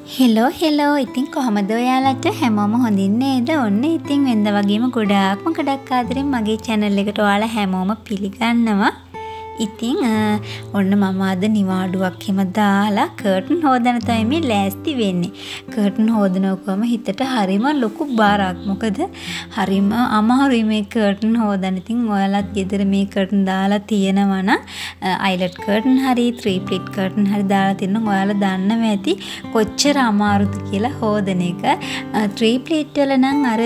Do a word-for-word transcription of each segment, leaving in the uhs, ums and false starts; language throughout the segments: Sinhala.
හෙලෝ හෙලෝ ඉතින් කොහමද ඔයාලට හැමෝම හොඳින් නේද? ඔන්න ඉතින් වෙනද වගේම ගොඩාක්ම ගොඩක් ආදරෙන් මගේ channel එකට ඔයාලා හැමෝම පිළිගන්නවා. ඉතින් ඔන්න මම අද නිවාඩුවක් හිම දාලා කර්ටන් හොදන්න තමයි මේ ලෑස්ති වෙන්නේ. කර්ටන් හොදනකොම හිතට හරිම ලොකු බාරක්. මොකද හරිම අමාරුයි මේ කර්ටන් හොදන්න. ඉතින් ඔයාලත් ගෙදර මේ කර්ටන් දාලා තියෙනවා නම් අයිලට් කර්ටන් හරි three pleat කර්ටන් හරි දාලා තියෙනවා. ඔයාලා දන්නවා ඇති කොච්චර අමාරුද කියලා හොදන එක. three pleat වල නම් අර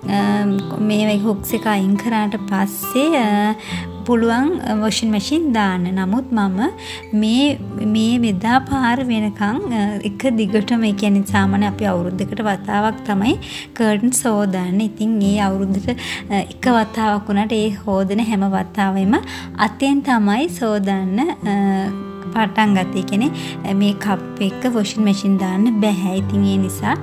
මේ හුක්ස් එක අයින් කරාට පස්සේ පුළුවන් වොෂින් මැෂින් දාන්න. නමුත් මම මේ මේ මෙදා පාර වෙනකන් එක දිගටම ඒ කියන්නේ සාමාන්‍ය අපි අවුරුද්දකට වතාවක් තමයි කර්ටන්ස් හොදන්නේ. ඉතින් ඒ අවුරුද්දට එක වතාවක් වුණාට ඒ හොදන හැම වතාවෙම අතෙන් තමයි සෝදන්න පටන් ගත්තේ. කියන්නේ මේ කප් එක වොෂින් මැෂින් දාන්න බෑ. ඉතින් ඒ නිසා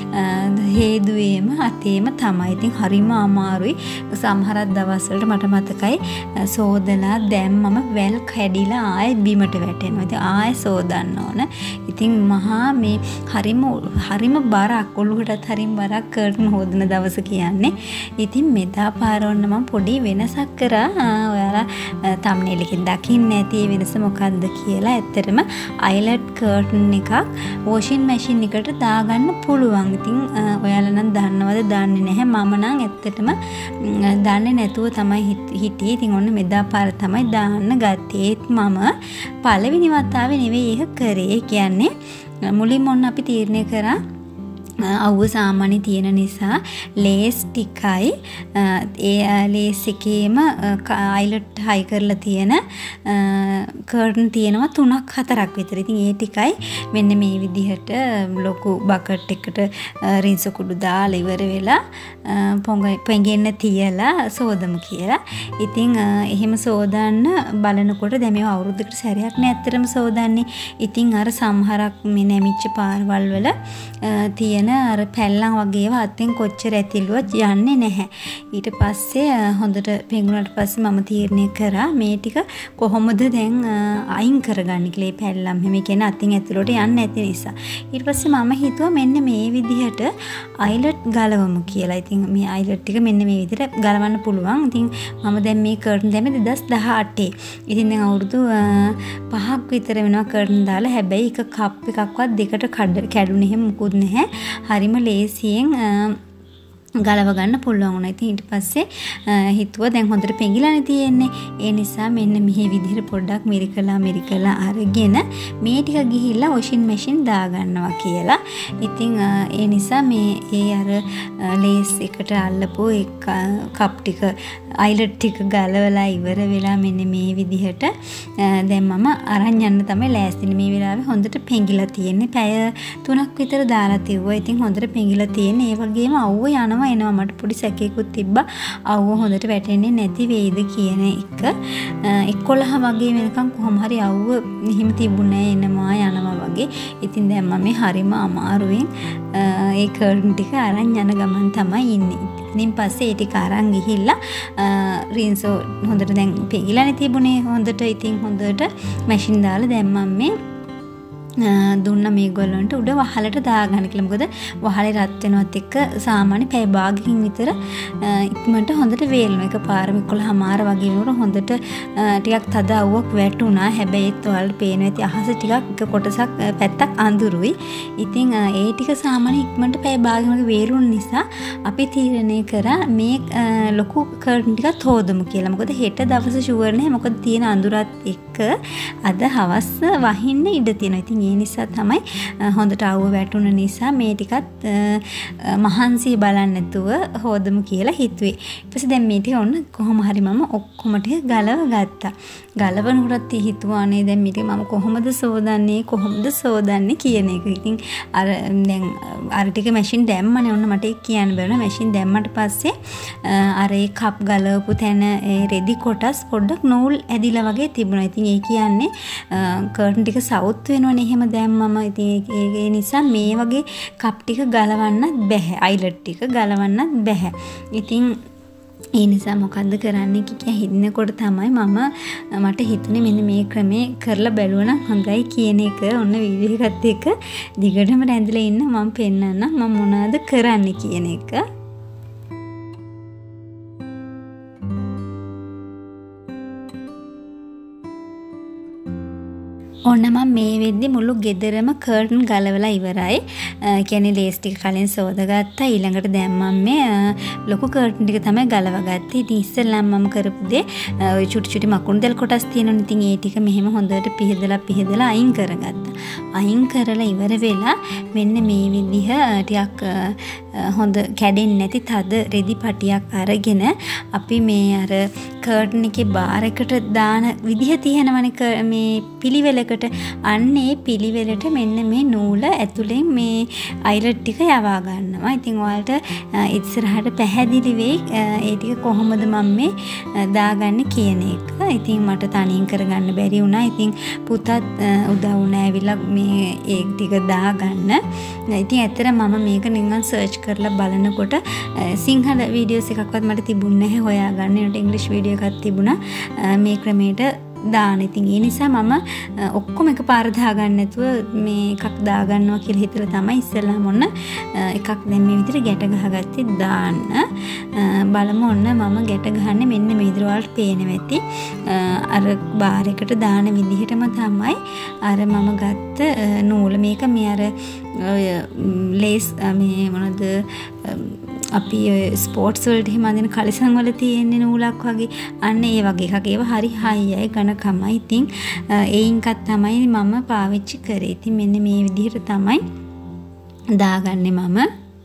හේදුවේම අතේම තමයි. ඉතින් හරිම අමාරුයි. සමහරක් දවස්වලට මට මතකයි සෝදලා දැම්මම වැල් කැඩිලා ආයෙ බිමට වැටෙනවා. ඉතින් ආයෙ සෝදන්න ඕන. ඉතින් මහා මේ හරිම හරිම බරක් ඔළුවටත් හරිම බරක් කර්ටන් හොදන දවස කියන්නේ. ඉතින් මෙදා පාර ඔන්න මම පොඩි වෙනසක් කරා. ඔයාලා thumbnail එකෙන් දකින්න ඇති ඒ වෙනස මොකක්ද කියලා. ඇත්තටම අයිලට් කර්ටන් එකක් වොෂින් මැෂින් එකට දාගන්න පුළුවන්. ඉතින් ඔයාලා නම් දන්නවද දන්නේ නැහැ. මම නම් ඇත්තටම දන්නේ නැතුව තමයි හිටියේ. ඉතින් ඔන්න මෙදා පාර තමයි දාන්න ගත්තේ. මම පළවෙනි වතාවේ නෙවෙයි ඒක කරේ. කියන්නේ මුලින්ම ඔන්න අපි තීරණය කරා අවුව සාමාන්‍ය තියෙන නිසා ලේස් ටිකයි ඒ ලේස් එකේම අයිලට් හයි කරලා තියෙන කර්ටන් තියෙනවා තුනක් හතරක් විතර. ඉතින් ඒ ටිකයි මෙන්න මේ විදිහට ලොකු බකට් එකට රින්ස කුඩු දාලා ඉවර වෙලා පොඟෙන්න තියලා සෝදමු කියලා. ඉතින් එහෙම සෝදන්න බලනකොට දැන් මේව අවුරුද්දකට සැරයක් නේ ඇත්තටම සෝදන්නේ. ඉතින් අර සමහරක් මේ නැමිච්ච පාරවල් වල තියෙන අර පැල්ලම් වගේ ඒවා අතෙන් කොච්චර ඇතිලුවත් යන්නේ නැහැ. ඊට පස්සේ හොඳට පෙඟුනට පස්සේ මම තීරණය කරා මේ ටික කොහොමද දැන් අයින් කරගන්නේ කියලා. මේ පැල්ලම් හැම කියන්නේ අතින් ඇතුළට යන්නේ නැති නිසා. ඊට පස්සේ මම හිතුවා මෙන්න මේ විදිහට අයිලට් ගලවමු කියලා. ඉතින් මේ අයිලට් ටික මෙන්න මේ විදිහට ගලවන්න පුළුවන්. ඉතින් මම දැන් මේ කර්ටන් දැම්මේ දෙදාස් දහඅටේ. ඉතින් දැන් අවුරුදු පහක් විතර වෙනවා කර්ටන් දාලා. හැබැයි එක කප් එකක්වත් දෙකට කැඩුනේ එහෙම මුකුත් නැහැ. හරිම ලේසියෙන් ගලව ගන්න පුළුවන් වුණා. ඉතින් ඊට පස්සේ හිතුවා දැන් හොඳට පෙඟිලානේ තියෙන්නේ. ඒ නිසා මෙන්න මේ විදිහට පොඩ්ඩක් මිරිකලා මිරිකලා අරගෙන මේ ටික ගිහිල්ලා වොෂින් මැෂින් දාගන්නවා කියලා. ඉතින් ඒ නිසා මේ ඒ අර ලේස් එකට අල්ලපු ඒ කප් ටික අයිලට් ටික ගලවලා ඉවර වෙලා මෙන්න මේ විදිහට දැන් මම අරන් යන්න තමයි ලෑස්තිනේ. මේ වෙලාවේ හොඳට පෙඟිලා තියෙන්නේ. පැය තුනක් විතර දාලා තියුවා. ඉතින් හොඳට පෙඟිලා තියෙන්නේ. ඒ වගේම අවුව යනවා එනවා. මට පොඩි සැකේකුත් තිබ්බා අවුව හොඳට වැටෙන්නේ නැති වෙයිද කියන එක. එකොළහ වගේ වෙනකන් කොහොම හරි අවුව එහෙම තිබුණේ එනවා යනවා වගේ. ඉතින් දැන් මම හරිම අමාරුවෙන් ඒ කර්ටන් ටික අරන් යන ගමන් තමයි ඉන්නේ. ඉතින් පස්සේ ඒ ටික අරන් ගිහිල්ලා රින්සෝ හොඳට දැන් පෙඟිලානේ තිබුණේ හොඳට. ඉතින් හොඳට මැෂින් දාලා දැන් මම මේ දුන්න මේගොල්ලන්ට උඩ වහලට දාගන්න කියලා. මොකද වහලේ රත් වෙනවත් එක්ක සාමාන්‍ය පැය භාගකින් විතර ඉක්මනට හොඳට වේලනවා. එක පාරම එකොළහ මාර වගේ වෙනකොට හොඳට ටිකක් තද අවුවක් වැටුණා. හැබැයි ඒත් ඔයාලට පේනවා ඇති අහස ටිකක් එක කොටසක් පැත්තක් අඳුරුයි. ඉතින් ඒ ටික සාමාන්‍ය ඉක්මනට පැය භාගකින් වගේ වේලුන නිසා අපි තීරණය කරා මේ ලොකු කර්ටන් ටිකක් හොදමු කියලා. මොකද හෙට දවස ෂුවර් නැහැ. මොකද තියෙන අඳුරත් එක්ක අද හවස් වහින්න ඉඩ තියෙනවා. ඉතින් ඒ නිසා තමයි හොඳට අවුව වැටුණ නිසා මේ ටිකත් මහන්සි බලන්න නැතුව හොදමු කියලා හිතුවේ. ඊට පස්සේ දැන් මේ ටික ඔන්න කොහොම හරි මම ඔක්කොම ටික ගලව ගත්තා. ගලවනකොටත් හිතුවානේ දැන් මේ ටික මම කොහොමද සෝදන්නේ කොහොමද සෝදන්නේ කියන එක. ඉතින් අර දැන් අර ටික මැෂින් දැම්මනේ. ඔන්න මට ඒක කියන්න බැරුණා. මැෂින් දැම්මට පස්සේ අර ඒ කප් ගලවපු තැන ඒ රෙදි කොටස් පොඩ්ඩක් නූල් ඇදිලා වගේ තිබුණා. ඉතින් ඒ කියන්නේ කර්ටන් ටික සවුත් වෙනවනේ එහෙම දැම්මම. ඉතින් ඒ නිසා මේ වගේ කප් ටික ගලවන්නත් බැහැ. අයිලට් ටික ගලවන්නත් බැහැ. ඉතින් ඒ නිසා මොකද්ද කරන්නේ කියලා හිතනකොට තමයි මම මට හිතුනේ මෙන්න මේ ක්‍රමේ කරලා බැලුවා නම් හොඳයි කියන එක. ඔන්න වීඩියෝ එකත් එක්ක දිගටම රැඳිලා ඉන්න මම පෙන්නන්නම් මම මොනවද කරන්නේ කියන එක. ඔන්න මම මේ වෙද්දි මුළු ගෙදරම කර්ටන් ගලවලා ඉවරයි. ඒ කියන්නේ ලේස් ටික කලින් සෝදගත්තා. ඊළඟට දැන් මම මේ ලොකු කර්ටන් ටික තමයි ගලවගත්තේ. ඉතින් ඉස්සෙල්ලාම මම කරපු දේ ඔය චුටි චුටි මකුණු දෙල් කොටස් තියෙනවනේ. ඉතින් ඒ ටික මෙහෙම හොඳට පිහදලා පිහදලා අයින් කරගත්තා. අයින් කරලා ඉවර වෙලා මෙන්න මේ විදිහ ටිකක් හොඳ කැඩෙන්නේ නැති තද රෙදි පටියක් අරගෙන අපි මේ අර කර්ටන් එකේ බාර් එකට දාන විදිහ තියෙනවනේ මේ පිළිවෙලකට අන්නේ පිළිවෙලට මෙන්න මේ නූල ඇතුලෙන් මේ අයිලට් ටික යවා ගන්නවා. ඉතින් ඔයාලට ඉස්සරහට පැහැදිලි වෙයි ඒ ටික කොහොමද මම මේ දාගන්නේ කියන එක. ඉතින් මට තනියෙන් කරගන්න බැරි වුණා. ඉතින් පුතත් උදව් වුණා ඇවිල්ලා මේ ඒ ටික දාගන්න. ඉතින් ඇත්තට මම මේක නිකන් සර්ච් කරලා බලනකොට සිංහල වීඩියෝස් එකක්වත් මට තිබුණේ නැහැ හොයාගන්න. ඒකට ඉංග්‍රීසි වීඩියෝ එකක් තිබුණා මේ ක්‍රමයට දාන. ඉතින් ඒ නිසා මම ඔක්කොම එකපාර දාගන්න නැතුව මේ එකක් දාගන්නවා කියලා හිතලා තමයි ඉස්සෙල්ලාම ඔන්න එකක් දැන් මේ විදිහට ගැට ගහගත්තේ දාන්න. බලමු ඔන්න මම ගැට ගහන්නේ මෙන්න මේ විදිහට වලට පේනවා ඇති. අර බාර් එකට දාන විදිහටම තමයි අර මම ගත්ත නූල. මේක මේ අර ලේස් මේ මොනද අපි ස්පෝර්ට්ස් වලට එහෙම අඳින කලිසම් වල තියෙන නූලක් වගේ අන්න ඒ වගේ එකක්. ඒව හරි හයියයි ඝනකමයි. ඉතින් ඒයින්කත් තමයි මම පාවිච්චි කරේ. ඉතින් මෙන්න මේ විදිහට තමයි දාගන්නේ මම.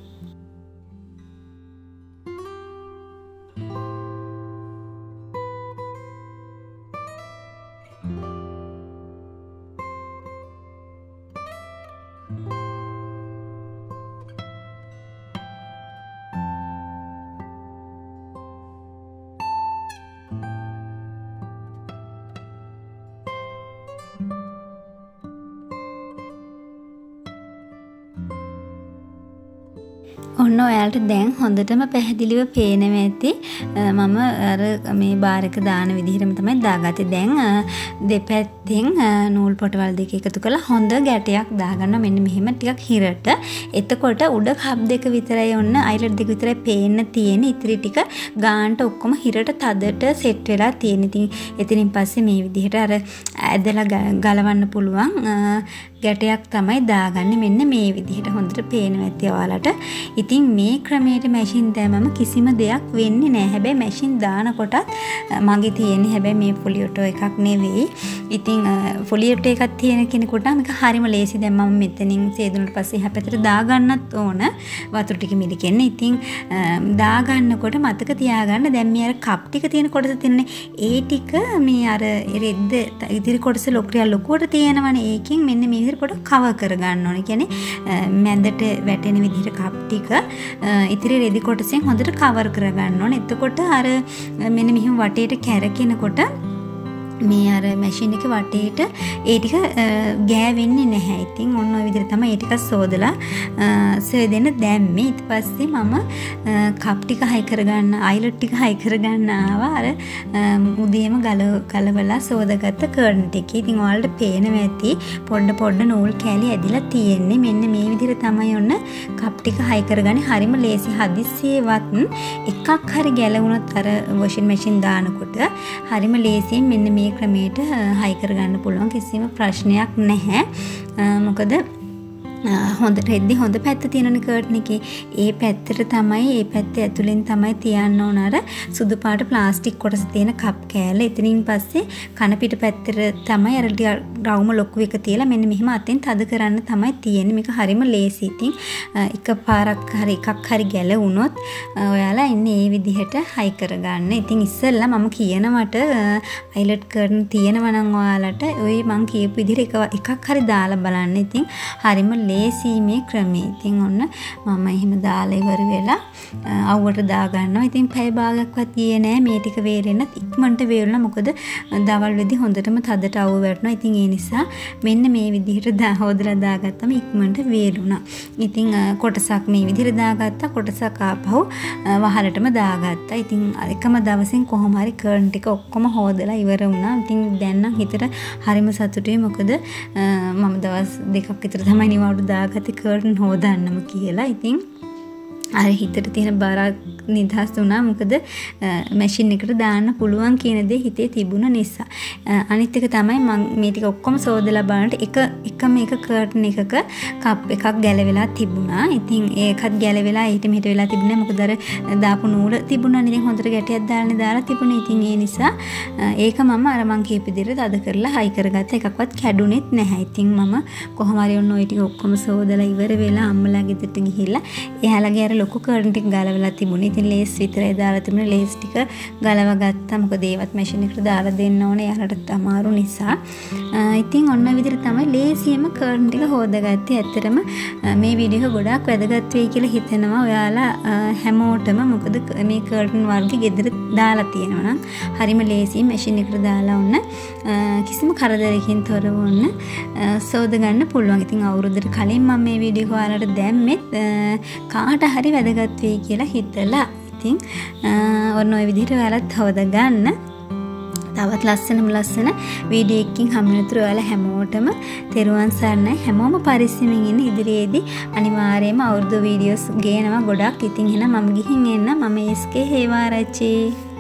ඔන්න ඔයාලට දැන් හොඳටම පැහැදිලිව පේනවා ඇති. මම අර මේ බාර් එක දාන විදිහටම තමයි දාගත්තේ. දැන් දෙපැත්තෙන් නූල් පොටවල් දෙක එකතු කරලා හොඳ ගැටයක් දාගන්නවා මෙන්න මෙහෙම ටිකක් හිරට. එතකොට උඩ කප් දෙක විතරයි ඔන්න අයිලට් දෙක විතරයි පේන්න තියෙන. ඉතිරි ටික ගානට ඔක්කොම හිරට තදට සෙට් වෙලා තියෙන. ඉතින් එතනින් පස්සේ මේ විදිහට අර ඇදලා ගලවන්න පුළුවන් ගැටයක් තමයි දාගන්නේ. මෙන්න මේ විදිහට හොඳට පේනවා ඇති ඔයාලට. ඉතින් මේ ක්‍රමයට මැෂින් දැමම කිසිම දෙයක් වෙන්නේ නැහැ. හැබැයි මැෂින් දානකොටත් මගේ තියෙන්නේ හැබැයි මේ ෆොලියෝටෝ එකක් නෙවෙයි. ඉතින් ෆොලියෝටෝ එකක් තියෙන කෙනෙකුට මේක හරිම ලේසි. දැන් මම මෙතනින් සේදුනට පස්සේ එහා පැත්තට දාගන්නත් ඕන වතුර ටික මිලිකෙන්න. ඉතින් දාගන්නකොට මතක තියාගන්න දැන් මේ අර කප් ටික තියෙන කොටස තියෙනනේ ඒ ටික මේ අර රෙද්ද ඉදිරි කොටස ලොකුරිය ලොකුවට තියෙනවනේ. ඒකෙන් මෙන්න මේ විදිහට පොඩ කවර් කරගන්න ඕනේ. කියන්නේ මැදට වැටෙන විදිහට කප් ටික ඉතිරි රෙදි කොටසෙන් හොඳට කවර් කරගන්න ඕනේ. එතකොට අර මෙන්න මෙහෙම වටේට කැරකෙනකොට මේ අර මැෂින් එකේ වටේට ඒ ටික ගෑවෙන්නේ නැහැ. ඉතින් ඔන්න ඔය විදිහට තමයි ඒ ටික සෝදලා සෙදෙන්න දැම්මේ. ඊට පස්සේ මම කප් ටික හයි කරගන්න අයිලට් ටික හයි කරගන්න ආවා. අර උදේම ගල ගලවලා සෝදාගත්ත කර්ටන් ටික. ඉතින් ඔයාලට පේනවා ඇති පොඩ පොඩ නූල් කෑලි ඇදිලා තියෙන්නේ. මෙන්න මේ විදිහට තමයි ඔන්න කප් ටික හයි කරගන්නේ. හරිම ලේසි. හදිස්සියේවත් එකක් හරි ගැලවුණොත් අර වොෂින් මැෂින් දානකොට හරිම ලේසියෙන් මෙන්න මේ ක්‍රමයට හයි කරගන්න පුළුවන්. කිසිම ප්‍රශ්නයක් නැහැ. මොකද හොඳ රෙද්දි හොඳ පැත්ත තියෙනනේ කර්ටන් එකේ. ඒ පැත්තට තමයි ඒ පැත්තේ ඇතුලෙන් තමයි තියන්න ඕන අර සුදු පාට ප්ලාස්ටික් කොටස තියෙන කප් කෑල්ල. එතනින් පස්සේ කන පිට පැත්තට තමයි අර රවුම ලොකු එක තියලා මෙන්න මෙහෙම අතෙන් තද කරන්න තමයි තියෙන්නේ. මේක හරිම ලේසි. ඉතින් එකපාරක් හරි එකක් හරි ගැලවුණොත් ඔයාලා ඉන්නේ මේ විදිහට හයි කරගන්න. ඉතින් ඉස්සෙල්ලා මම කියනවට අයිලට් කර්ටන් තියෙනවා නම් ඔයාලට ওই මං කියපු විදිහට එකක් හරි දාලා බලන්න. ඉතින් හරිම ලේසි මේ ක්‍රමේ. ඉතින් ඔන්න මම එහෙම දාලා ඉවර වෙලා අවුවට දා ගන්නවා. ඉතින් පැය භාගයක්වත් ගියේ නෑ මේ ටික වේරෙන්න. ඉක්මනට වේරුණා. මොකද දවල් වෙදි හොඳටම තදට අවු වැටුණා. ඉතින් ඒ නිසා මෙන්න මේ විදිහට දා හොදලා දාගත්තම ඉක්මනට වේරුණා. ඉතින් කොටසක් මේ විදිහට දාගත්තා. කොටසක් ආපහු වහලටම දාගත්තා. ඉතින් එකම දවසින් කොහොම හරි කර්න් ටික ඔක්කොම හොදලා ඉවර වුණා. ඉතින් දැන් නම් හිතට හරිම සතුටුයි. මොකද මම දවස් දෙකක් විතර තමයි නිවාඩු දාගත්තේ කර්න් හොදන්නම කියලා. ඉතින් අර හිතට තියෙන බරක් නිදහස් වුණා. මොකද මැෂින් එකට දාන්න පුළුවන් කියන දේ හිතේ තිබුණ නිසා. අනිත් එක තමයි මම මේ ටික ඔක්කොම සෝදලා බලනකොට එක එකම එක කර්ටන් එකක කප් එකක් ගැලවිලා තිබුණා. ඉතින් ඒකත් ගැලවිලා ඊට මෙහෙට වෙලා තිබුණේ. මොකද අර දාපු නූල තිබුණා. ඉතින් හොඳට ගැටියක් දාන්න දාලා තිබුණේ. ඉතින් ඒ නිසා ඒක මම අර මං කියපු විදිහට තද කරලා හයි කරගත්ත එකක්වත් කැඩුනේත් නැහැ. ඉතින් මම කොහොම හරි ඔන්න ওই ටික ඔක්කොම සෝදලා ඉවර වෙලා අම්මලා ගෙදරට ගිහිල්ලා එයාලගේ අර ලොකු කර්ටන් ටික ගලවලා තිබුණේ. ඉතින් ලේස් විතරයි දාලා තිබුණේ. ලේස් ටික ගලව ගත්තා. මොකද ඒවත් මැෂින් එකට දාලා දෙන්න ඕනේ. එයාලට අමාරු නිසා. ඉතින් ඔන්න විදිහට තමයි ලේසියෙම කර්ටන් ටික හොදාගත්තේ. ඇත්තටම මේ වීඩියෝ එක ගොඩාක් වැදගත් වෙයි කියලා හිතෙනවා ඔයාලා හැමෝටම. මොකද මේ කර්ටන් වර්ග ගෙදර දාලා තියෙනවා නම් හරිම ලේසියි මැෂින් එකට දාලා ඔන්න කිසිම කරදරයකින් තොරව ඔන්න සෝද ගන්න පුළුවන්. ඉතින් අවුරුද්දට කලින් මම මේ වීඩියෝ එක ඔයාලට දැම්මෙත් කාට හරි වැදගත් වෙයි කියලා හිතලා. ඉතින් ඔන්න ඔය විදිහට ඔයාලත් හොදා ගන්න. තවත් ලස්සනම ලස්සන වීඩියෝ එකකින් හම්බෙනතුරු ඔයාලා හැමෝටම තෙරුවන් සරණයි. හැමෝම පරිස්සමින් ඉන්න. ඉදිරියේදී අනිවාර්යයෙන්ම අවුරුදු වීඩියෝස් ගේනවා ගොඩක්. ඉතින් එහෙනම් මම ගිහින් එන්න. මම එස් කේ හේවාරච්චි.